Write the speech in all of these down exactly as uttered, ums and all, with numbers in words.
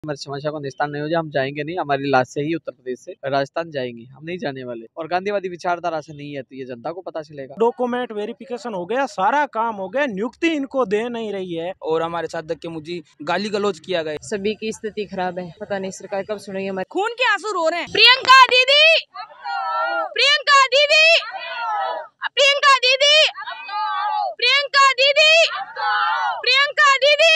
हमारी समस्या को निस्तार नहीं हो जाए हम जाएंगे नहीं। हमारी लाश से ही उत्तर प्रदेश से राजस्थान जाएंगे, हम नहीं जाने वाले। और गांधीवादी विचारधारा से नहीं है तो ये जनता को पता चलेगा। डॉक्यूमेंट वेरिफिकेशन हो गया, सारा काम हो गया, नियुक्ति इनको दे नहीं रही है और हमारे साथ धक्के मुझी गाली गलौज किया गया। सभी की स्थिति खराब है, पता नहीं सरकार कब सुनेगी हमारी। खून के आंसू रो रहे हैं। प्रियंका दीदी, प्रियंका दीदी, प्रियंका दीदी, प्रियंका दीदी, प्रियंका दीदी,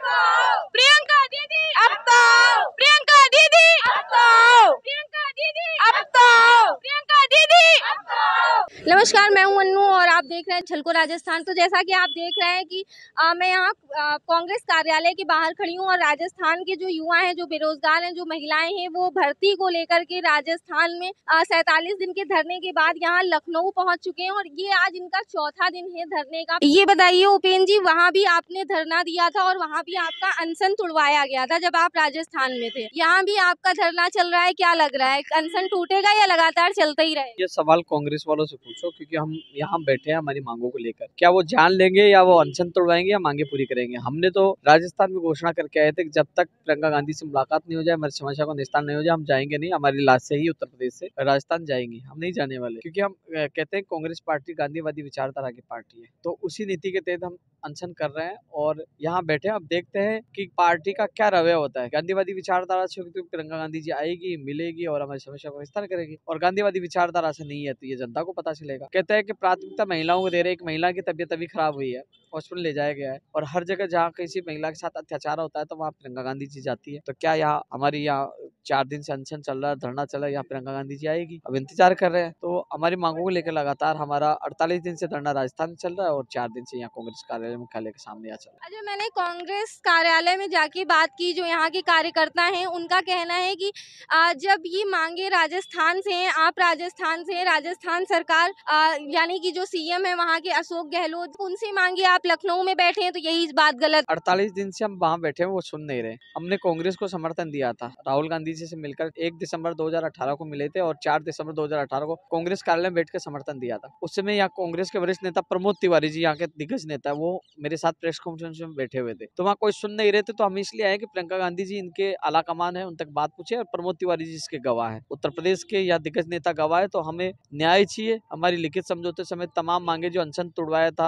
प्रियंका दीदी, अब तो प्रियंका दीदी, अब तो प्रियंका दीदी, अब तो प्रियंका दीदी, अब तो। नमस्कार, मैं हूं अन्नू और आप देख रहे हैं झलको राजस्थान। तो जैसा कि आप देख रहे हैं कि आ, मैं यहाँ कांग्रेस कार्यालय के बाहर खड़ी हूं और राजस्थान के जो युवा हैं, जो बेरोजगार हैं, जो महिलाएं हैं, वो भर्ती को लेकर के राजस्थान में सैतालीस दिन के धरने के बाद यहाँ लखनऊ पहुंच चुके हैं और ये आज इनका चौथा दिन है धरने का। ये बताइए उपेंद्र जी, वहाँ भी आपने धरना दिया था और वहाँ भी आपका अनशन तुड़वाया गया था जब आप राजस्थान में थे। यहाँ भी आपका धरना चल रहा है, क्या लग रहा है, अनशन टूटेगा या लगातार चलता ही रहेगा? ये सवाल कांग्रेस वालों से पूछो, क्योंकि हम यहाँ बैठे हैं हमारी मांगों को लेकर। क्या वो जान लेंगे या वो अनशन तोड़वाएंगे या मांगे पूरी करेंगे? हमने तो राजस्थान में घोषणा करके आए थे कि जब तक प्रियंका गांधी से मुलाकात नहीं हो जाए, हमारी समस्या को निस्तार नहीं हो जाए, हम जाएंगे नहीं। हमारी लाश से ही उत्तर प्रदेश से राजस्थान जाएंगे, हम नहीं जाने वाले। क्योंकि हम कहते हैं कांग्रेस पार्टी गांधीवादी विचारधारा की पार्टी है, तो उसी नीति के तहत हम अनशन कर रहे हैं और यहाँ बैठे। अब देखते हैं कि पार्टी का क्या रवैया होता है। गांधीवादी विचारधारा से प्रियंका गांधी जी आएगी, मिलेगी और हमारी समस्या को विस्तार करेगी। और गांधीवादी विचारधारा से नहीं है तो ये जनता को पता चलेगा। कहते हैं कि प्राथमिकता महिलाओं को दे रहे। एक महिला की तबीयत अभी खराब हुई है, हॉस्पिटल ले जाया गया है और हर जगह जहाँ किसी महिला के साथ अत्याचार होता है तो वहाँ प्रियंका गांधी जी जाती है। तो क्या यहाँ हमारी यहाँ चार दिन से अनशन चल रहा है, धरना चल रहा है, यहाँ प्रियंका गांधी जी आएगी? अब इंतजार कर रहे हैं। तो हमारी मांगों को लेकर लगातार हमारा अड़तालीस दिन से धरना राजस्थान में चल रहा है और चार दिन से यहाँ कांग्रेस कार्यालय मुख्यालय के सामने आ चल रहा है। अच्छा, मैंने कांग्रेस कार्यालय में जाके बात की, जो यहाँ के कार्यकर्ता हैं उनका कहना है कि जब ये मांगे राजस्थान से हैं, आप राजस्थान से हैं, राजस्थान सरकार यानी कि जो सीएम है वहाँ के अशोक गहलोत, उनसे मांगे, आप लखनऊ में बैठे हैं तो यही बात गलत। अड़तालीस दिन से हम वहाँ बैठे हैं, वो सुन नहीं रहे। हमने कांग्रेस को समर्थन दिया था, राहुल गांधी जी से मिलकर एक दिसंबर दो हज़ार अठारह को मिले थे और चार दिसंबर दो हज़ार अठारह को कांग्रेस कार्यालय में बैठकर समर्थन दिया था। उस समय यहाँ कांग्रेस के वरिष्ठ नेता प्रमोद तिवारी जी, यहाँ के दिग्गज नेता, वो मेरे साथ प्रेस कॉन्फ्रेंस में बैठे हुए थे। तो वहाँ कोई सुन नहीं रहे थे, तो हम इसलिए आए कि प्रियंका गांधी जी इनके आला कमान है, उन तक बात पूछे और प्रमोद तिवारी जी इसके गवाह है, उत्तर प्रदेश के या दिग्गज नेता गवाह है। तो हमें न्याय चाहिए। हमारी लिखित समझौते समय तमाम मांगे जो अनशन तुड़वाया था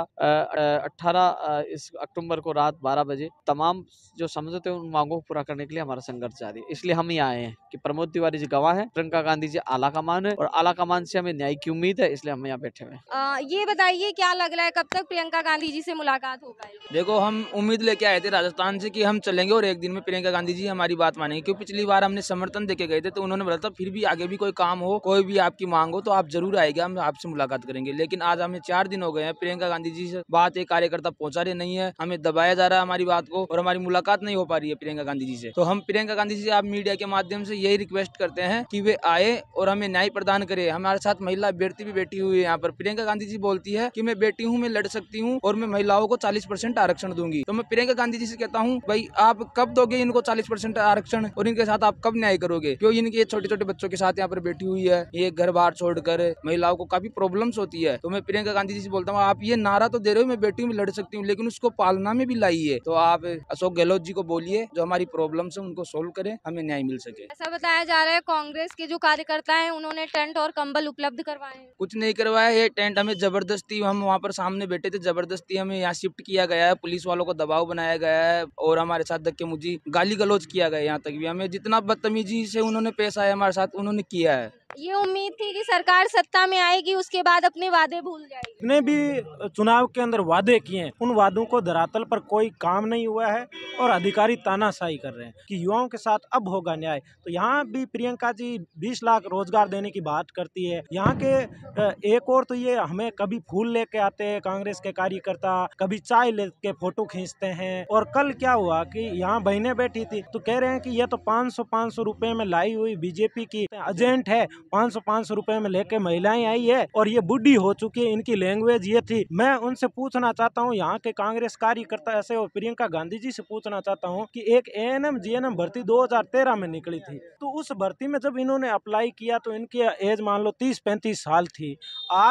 अठारह इस अक्टूबर को रात बारह बजे, तमाम जो समझौते उन मांगों को पूरा करने के लिए हमारा संघर्ष जारी है। इसलिए हम यहाँ आए हैं कि प्रमोद तिवारी जी गवाह है, प्रियंका गांधी जी आला कमान है और आला कमान से हमें न्याय की उम्मीद है, इसलिए हम यहाँ बैठे हुए हैं। ये बताइए, क्या लग रहा है कब तक प्रियंका गांधी जी से मुलाकात हो पाएगी? देखो, हम उम्मीद लेके आए थे राजस्थान से कि हम चलेंगे और एक दिन में प्रियंका गांधी जी हमारी बात मानेंगे। क्योंकि पिछली बार हमने समर्थन देके गए थे तो उन्होंने बोला था फिर भी आगे भी कोई काम हो, कोई भी आपकी मांग हो तो आप जरूर आएंगे, हम आपसे मुलाकात करेंगे। लेकिन आज हमें चार दिन हो गए हैं, प्रियंका गांधी जी से बात एक कार्यकर्ता पहुंचा रहे नहीं है, हमें दबाया जा रहा है हमारी बात को और हमारी मुलाकात नहीं हो पा रही है प्रियंका गांधी जी से। तो हम प्रियंका गांधी जी से आप मीडिया के माध्यम से यही रिक्वेस्ट करते हैं कि वे आए और हमें न्याय प्रदान करे। हमारे साथ महिला अभ्यर्थी भी बैठी हुई है यहाँ पर। प्रियंका गांधी जी बोलती है कि मैं बेटी हूँ, मैं लड़ सकती हूँ और मैं महिलाओं को चालीस परसेंट आरक्षण दूंगी। तो मैं प्रियंका गांधी जी से कहता हूँ, भाई आप कब दोगे इनको चालीस परसेंट आरक्षण और इनके साथ आप कब न्याय करोगे? क्यों इनके छोटे छोटे बच्चों के साथ यहाँ पर बैठी हुई है, ये घर बाहर छोड़कर, महिलाओं को काफी प्रॉब्लम्स होती है। तो मैं प्रियंका गांधी जी से बोलता हूँ, आप ये नारा तो दे रहे हो मैं बेटी हूँ, मैं लड़ सकती हूँ, लेकिन उसको पालना में भी लाइए। तो आप अशोक गहलोत जी को बोलिए जो हमारी प्रॉब्लम्स है उनको सोल्व करें, हमें न्याय मिल सके। ऐसा बताया जा रहा है कांग्रेस के जो कार्यकर्ता हैं उन्होंने टेंट और कंबल उपलब्ध करवाए हैं। कुछ नहीं करवाया, ये टेंट हमें जबरदस्ती, हम वहाँ पर सामने बैठे थे, जबरदस्ती हमें यहाँ शिफ्ट किया गया है, पुलिस वालों को दबाव बनाया गया है और हमारे साथ धक्के मुझी गाली गलौज किया गया है। यहाँ तक भी हमें जितना बदतमीजी से उन्होंने पेश आया हमारे साथ उन्होंने किया है। ये उम्मीद थी कि सरकार सत्ता में आएगी, उसके बाद अपने वादे भूल जाएगी। जितने भी चुनाव के अंदर वादे किए हैं उन वादों को धरातल पर कोई काम नहीं हुआ है और अधिकारी तानाशाही कर रहे हैं कि युवाओं के साथ अब होगा न्याय। तो यहाँ भी प्रियंका जी बीस लाख रोजगार देने की बात करती है। यहाँ के एक और तो ये हमें कभी फूल लेके आते हैं कांग्रेस के कार्यकर्ता, कभी चाय लेके फोटो खींचते हैं। और कल क्या हुआ कि यहाँ बहनें बैठी थी तो कह रहे हैं कि ये तो पाँच सौ पाँच सौ रुपए में लाई हुई बीजेपी की एजेंट है, पाँच सौ पाँच सौ रुपए में लेके महिलाएं आई है और ये बुढ़ी हो चुकी है, इनकी लैंग्वेज ये थी। मैं उनसे पूछना चाहता हूँ, यहाँ के कांग्रेस कार्यकर्ता ऐसे और प्रियंका गांधी जी से पूछना चाहता हूँ कि एक एएनएम जीएनएम भर्ती दो हज़ार तेरह में निकली थी, तो उस भर्ती में जब इन्होंने अप्लाई किया तो इनकी एज मान लो तीस पैंतीस साल थी। आज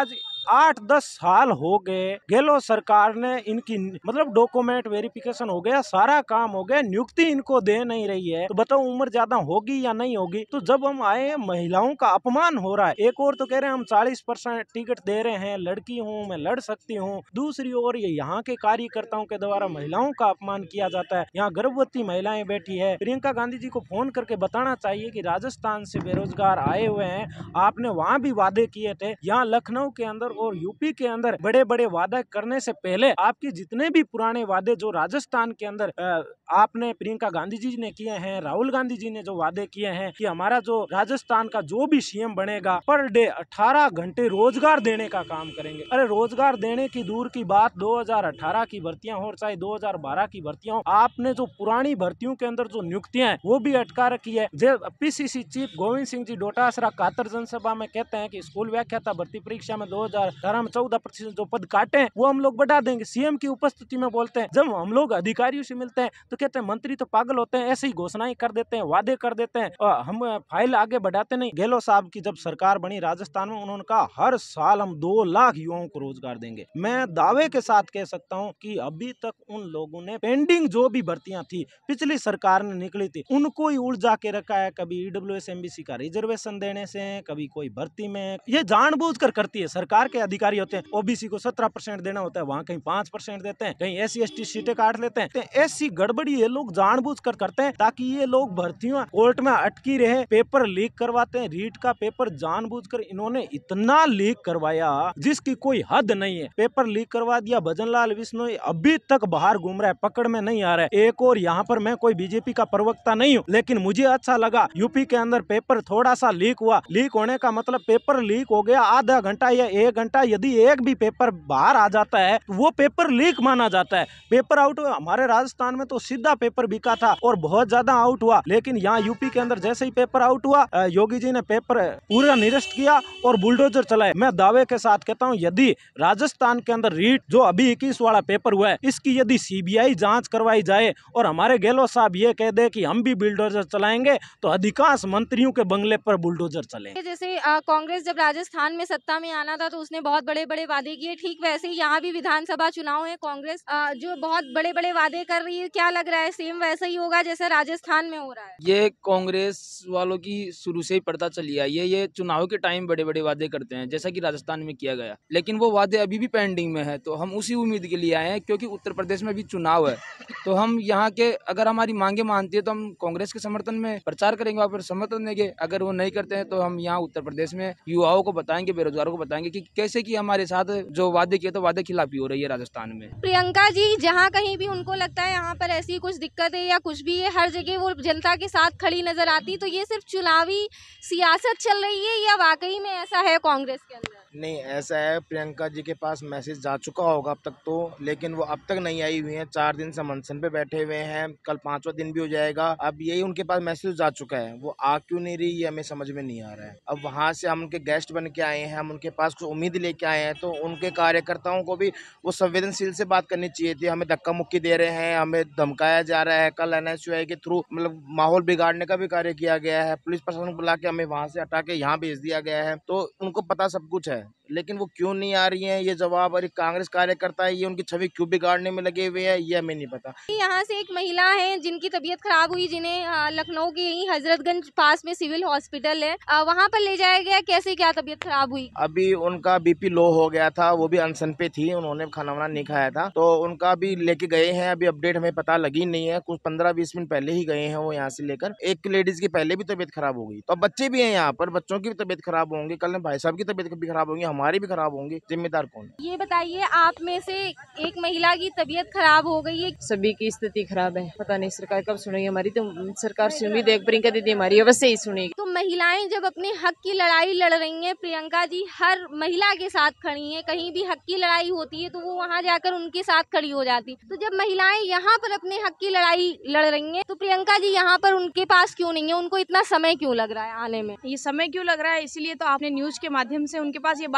आठ दस साल हो गए, गहलोत सरकार ने इनकी मतलब डॉक्यूमेंट वेरिफिकेशन हो गया, सारा काम हो गया, नियुक्ति इनको दे नहीं रही है। तो बताओ उम्र ज्यादा होगी या नहीं होगी। तो जब हम आए, महिलाओं का अपमान हो रहा है। एक और तो कह रहे हैं हम चालीस परसेंट टिकट दे रहे हैं, लड़की हूँ मैं लड़ सकती हूँ। दूसरी ओर ये यहाँ के कार्यकर्ताओं के द्वारा महिलाओं का अपमान किया जाता है। यहाँ गर्भवती महिलाएं बैठी है। प्रियंका गांधी जी को फोन करके बताना चाहिए कि राजस्थान से बेरोजगार आए हुए हैं, आपने वहाँ भी वादे किए थे। यहाँ लखनऊ के अंदर और यूपी के अंदर बड़े बड़े वादे करने से पहले आपके जितने भी पुराने वादे जो राजस्थान के अंदर आपने प्रियंका गांधी जी ने किए हैं, राहुल गांधी जी ने जो वादे किए हैं कि हमारा जो राजस्थान का जो भी सीएम बनेगा पर डे अठारह घंटे रोजगार देने का काम करेंगे। अरे रोजगार देने की दूर की बात, दो हज़ार अठारह की भर्तियां हो चाहे दो हज़ार बारह की भर्तियां हो, आपने जो पुरानी भर्तियों के अंदर जो नियुक्तियां हैं वो भी अटका रखी है। पीसीसी चीफ गोविंद सिंह जी डोटासरा कातर जनसभा में कहते हैं कि स्कूल व्याख्याता भर्ती परीक्षा में दो हज़ार अठारह में चौदह प्रतिशत जो पद काटे हैं वो हम लोग बढ़ा देंगे। सीएम की उपस्थिति में बोलते हैं। जब हम लोग अधिकारियों से मिलते हैं तो कहते हैं मंत्री तो पागल होते हैं, ऐसे ही घोषणाएं कर देते हैं, वादे कर देते हैं और हम फाइल आगे बढ़ाते नहीं। गहलोत साहब की जब सरकार बनी राजस्थान में, उन्होंने कहा हर साल हम दो लाख युवाओं को रोजगार देंगे। मैं दावे के साथ कह सकता हूं कि अभी तक उन लोगों ने पेंडिंग जो भी भर्तियां थी पिछली सरकार ने निकली थी उनको ही उलझा के रखा है। कभी ईडब्ल्यूएस एमबीसी का रिजर्वेशन देने से, कभी कोई भर्ती में, ये जानबूझकर करती है। सरकार के अधिकारी होते हैं, ओबीसी को सत्रह परसेंट देना होता है, वहाँ कहीं पांच परसेंट देते हैं, कहीं एस सी एस टी सीटें काट लेते हैं। तो ऐसी गड़बड़ी ये लोग जानबूझकर करते हैं ताकि ये लोग भर्तियां कोर्ट में अटकी रहे। पेपर लीक करवाते हैं, रीट का पेपर जानबूझकर इन्होंने इतना लीक करवाया जिसकी कोई हद नहीं है। पेपर लीक करवा दिया। भजनलाल बिश्नोई अभी तक बाहर घूम रहा है, पकड़ में नहीं आ रहा है। एक और यहाँ पर मैं कोई बीजेपी का प्रवक्ता नहीं हूँ, लेकिन मुझे अच्छा लगा यूपी के अंदर पेपर थोड़ा सा लीक हुआ। लीक होने का मतलब पेपर लीक हो गया, आधा घंटा या एक घंटा यदि एक भी पेपर बाहर आ जाता है तो वो पेपर लीक माना जाता है। पेपर आउट हुआ। हमारे राजस्थान में तो सीधा पेपर बिका था और बहुत ज्यादा आउट हुआ, लेकिन यहाँ यूपी के अंदर जैसे ही पेपर आउट हुआ, योगी जी ने पेपर पूरा निरस्त किया और बुलडोजर चलाए। मैं दावे के साथ कहता हूँ यदि राजस्थान के अंदर रीट जो अभी इक्कीस वाला पेपर हुआ है इसकी यदि सीबीआई जांच करवाई जाए और हमारे गहलोत साहब ये कह दे कि हम भी बुलडोजर चलाएंगे तो अधिकांश मंत्रियों के बंगले पर बुलडोजर चलेंगे। जैसे कांग्रेस जब राजस्थान में सत्ता में आना था तो उसने बहुत बड़े बड़े वादे किए, ठीक वैसे ही यहाँ भी विधानसभा चुनाव है, कांग्रेस आ, जो बहुत बड़े बड़े वादे कर रही है। क्या लग रहा है सेम वैसा ही होगा जैसे राजस्थान में हो रहा है? ये कांग्रेस वालों की शुरू से ही पड़ता चली आई है। ये चुनाव के टाइम बड़े बड़े वादे करते हैं जैसा कि राजस्थान में किया गया, लेकिन वो वादे अभी भी पेंडिंग में है। तो हम उसी उम्मीद के लिए आए हैं क्योंकि उत्तर प्रदेश में भी चुनाव है। तो हम यहाँ के अगर हमारी मांगे मानती है तो हम कांग्रेस के समर्थन में प्रचार करेंगे, वहाँ पर समर्थन देंगे। अगर वो नहीं करते हैं तो हम यहाँ उत्तर प्रदेश में युवाओं को बताएंगे, बेरोजगारों को बताएंगे कि कैसे कि हमारे साथ जो वादे किए तो वादे खिलाफी हो रही है राजस्थान में। प्रियंका जी जहाँ कहीं भी उनको लगता है यहाँ पर ऐसी कुछ दिक्कत है या कुछ भी है, हर जगह वो जनता के साथ खड़ी नजर आती। तो ये सिर्फ चुनावी सियासत चल रही है या वाकई में ऐसा है कांग्रेस के अंदर? नहीं, ऐसा है। प्रियंका जी के पास मैसेज जा चुका होगा अब तक तो, लेकिन वो अब तक नहीं आई हुई हैं। चार दिन से मनसन पे बैठे हुए हैं, कल पांचवा दिन भी हो जाएगा। अब यही उनके पास मैसेज जा चुका है, वो आ क्यों नहीं रही ये हमें समझ में नहीं आ रहा है। अब वहाँ से हम उनके गेस्ट बन के आए हैं, हम उनके पास कुछ उम्मीद लेके आए हैं, तो उनके कार्यकर्ताओं को भी वो संवेदनशील से बात करनी चाहिए थी। हमें धक्का मुक्की दे रहे हैं, हमें धमकाया जा रहा है। कल एन एस यू आई के थ्रू मतलब माहौल बिगाड़ने का भी कार्य किया गया है। पुलिस प्रशासन बुला के हमें वहाँ से हटा के यहाँ भेज दिया गया है। तो उनको पता सब कुछ है, लेकिन वो क्यों नहीं आ रही हैं ये जवाब। और कांग्रेस कार्यकर्ता है, ये उनकी छवि क्यों बिगाड़ने में लगे हुए हैं ये हमें नहीं पता। यहाँ से एक महिला है जिनकी तबीयत खराब हुई, जिन्हें लखनऊ के यही हजरतगंज पास में सिविल हॉस्पिटल है, वहाँ पर ले जाया गया। कैसे क्या तबीयत खराब हुई? अभी उनका बीपी लो हो गया था, वो भी अनशन पे थी, उन्होंने खाना वाना नहीं खाया था, तो उनका भी लेके गए हैं। अभी अपडेट हमें पता लगी नहीं है, कुछ पंद्रह बीस मिनट पहले ही गए हैं वो यहाँ से लेकर। एक लेडीज की पहले भी तबीयत खराब हो गई, तो बच्चे भी हैं यहाँ पर, बच्चों की भी तबीयत खराब होंगी, कल भाई साहब की तबीयत भी खराब होंगी, हमारी भी खराब होंगी। जिम्मेदार कौन है? ये बताइए, आप में से एक महिला की तबीयत खराब हो गई है। सभी की स्थिति खराब है, पता नहीं सरकार कब सुनेगी हमारी। तो सरकार से उम्मीद है प्रियंका दीदी हमारी अवश्य ही सुनेगी। तो महिलाएं जब अपने हक की लड़ाई लड़ रही हैं, प्रियंका जी हर महिला के साथ खड़ी हैं। कहीं भी हक की लड़ाई होती है तो वो वहाँ जाकर उनके साथ खड़ी हो जाती। तो जब महिलाएं यहाँ पर अपने हक की लड़ाई लड़ रही हैं तो प्रियंका जी यहाँ पर उनके पास क्यों नहीं है? उनको इतना समय क्यों लग रहा है आने में? ये समय क्यों लग रहा है, इसीलिए तो आपने न्यूज के माध्यम से उनके पास ये बात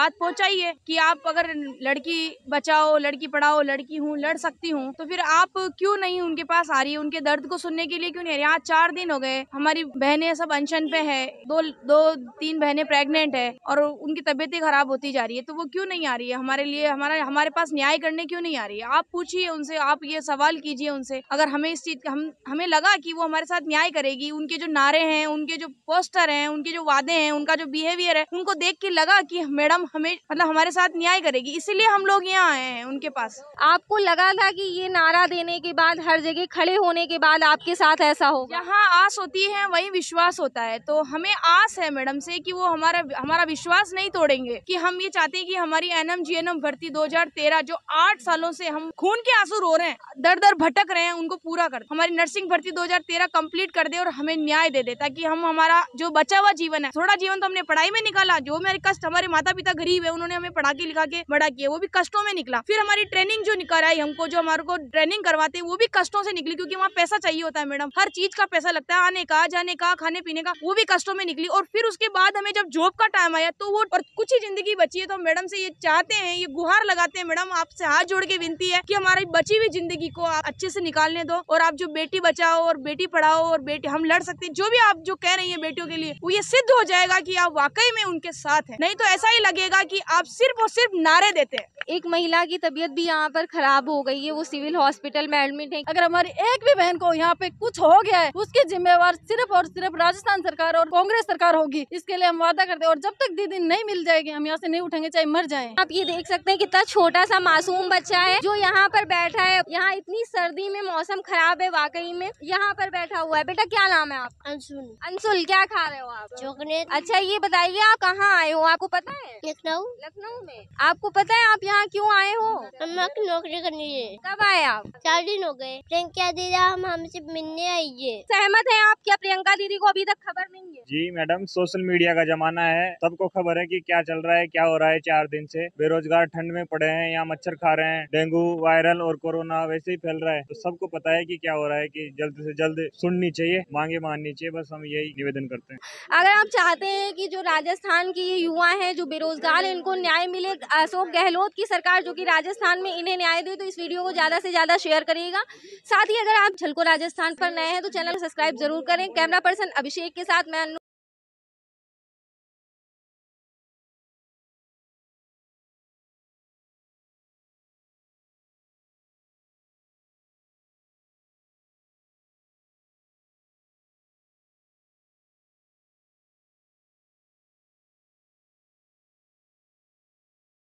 बात पहुंचाइए कि आप अगर लड़की बचाओ, लड़की पढ़ाओ, लड़की हूँ, लड़ सकती हूँ, तो फिर आप क्यों नहीं उनके पास आ रही है? उनके दर्द को सुनने के लिए क्यों नहीं आ रही? यहाँ चार दिन हो गए, हमारी बहनें सब अनशन पे है, दो दो तीन बहनें प्रेग्नेंट है और उनकी तबीयतें खराब होती जा रही है, तो वो क्यों नहीं आ रही है हमारे लिए? हमारा हमारे पास न्याय करने क्यों नहीं आ रही है? आप पूछिए उनसे, आप ये सवाल कीजिए उनसे। अगर हमें इस चीज हम हमें लगा कि वो हमारे साथ न्याय करेगी, उनके जो नारे हैं, उनके जो पोस्टर हैं, उनके जो वादे हैं, उनका जो बिहेवियर है, उनको देख के लगा कि मैडम हमें मतलब हमारे साथ न्याय करेगी, इसीलिए हम लोग यहाँ आए हैं उनके पास। आपको लगा था कि ये नारा देने के बाद, हर जगह खड़े होने के बाद आपके साथ ऐसा होगा? जहाँ आस होती है वही विश्वास होता है, तो हमें आस है मैडम से कि वो हमारा हमारा विश्वास नहीं तोड़ेंगे। कि हम ये चाहते हैं कि हमारी एनएम जीएनएम भर्ती दो हज़ार तेरह जो आठ सालों से हम खून के आंसू रो रहे हैं, दर दर भटक रहे हैं, उनको पूरा कर, हमारी नर्सिंग भर्ती दो हज़ार तेरह कंप्लीट कर दे और हमें न्याय दे दे, ताकि हम हमारा जो बचा हुआ जीवन है, थोड़ा जीवन तो हमने पढ़ाई में निकाला, जो मेरे कष्ट, हमारे माता पिता गरीब है, उन्होंने हमें पढ़ा के लिखा के बड़ा किया, वो भी कष्टों में निकला। फिर हमारी ट्रेनिंग जो कराई हमको, जो हमारे को ट्रेनिंग करवाते वो भी कष्टों से निकली, क्योंकि वहाँ पैसा चाहिए होता है मैडम, हर चीज का पैसा लगता है, आने का, जाने का, खाने पीने का, वो भी कष्टों में निकली। और फिर उसके बाद हमें जब जॉब का टाइम आया तो वो और कुछ ही जिंदगी बची है, तो मैडम से ये चाहते हैं, ये गुहार लगाते हैं मैडम, आपसे हाथ जोड़ के विनती है कि हमारी बची हुई जिंदगी को आप अच्छे से निकालने दो, और आप जो बेटी बचाओ और बेटी पढ़ाओ और बेटी हम लड़ सकते हैं, जो भी आप जो कह रही है बेटियों के लिए, वो ये सिद्ध हो जाएगा कि आप वाकई में उनके साथ हैं, नहीं तो ऐसा ही लगेगा कि आप सिर्फ और सिर्फ नारे देते हैं। एक महिला की तबीयत भी यहाँ पर खराब हो गई है, वो सिविल हॉस्पिटल में एडमिट है। अगर हमारी एक भी बहन को यहाँ पे कुछ हो गया है, उसकी जिम्मेवार सिर्फ और सिर्फ राजस्थान सरकार और कांग्रेस सरकार होगी, इसके लिए हम वादा करते हैं। और जब तक दीदी नहीं मिल जाएगी, हम यहाँ से नहीं उठेंगे, चाहे मर जाएं। आप ये देख सकते हैं कितना छोटा सा मासूम बच्चा है जो यहाँ पर बैठा है। यहाँ इतनी सर्दी में, मौसम खराब है वाकई में, यहाँ पर बैठा हुआ है। बेटा क्या नाम है आप? अंशुल। अंशुल, क्या खा रहे हो आप? चॉकलेट। अच्छा ये बताइए आप कहाँ आए हो, आपको पता है? लखनऊ। लखनऊ में। आपको पता है आप यहाँ क्यों आए हो? अम्मा की नौकरी करनी है। कब आए आप? चार दिन हो गए। प्रियंका दीदी हम हमसे मिलने आई है। सहमत है आप? क्या प्रियंका दीदी को अभी तक खबर नहीं है? जी मैडम, सोशल मीडिया का जमाना है, सबको खबर है कि क्या चल रहा है, क्या हो रहा है। चार दिन से बेरोजगार ठंड में पड़े हैं, यहाँ मच्छर खा रहे हैं, डेंगू वायरल और कोरोना वैसे ही फैल रहा है, तो सबको पता है कि क्या हो रहा है, कि जल्द से जल्द सुननी चाहिए, मांगे माननी चाहिए, बस हम यही निवेदन करते हैं। अगर आप चाहते हैं कि जो राजस्थान की युवा हैं, जो बेरोजगार हैं, इनको न्याय मिले, अशोक गहलोत की सरकार जो कि राजस्थान में इन्हें न्याय दे, तो इस वीडियो को ज्यादा से ज्यादा शेयर करिएगा। साथ ही अगर आप झलको राजस्थान पर नए हैं तो चैनल को सब्सक्राइब जरूर करें। कैमरा पर्सन अभिषेक के साथ मैं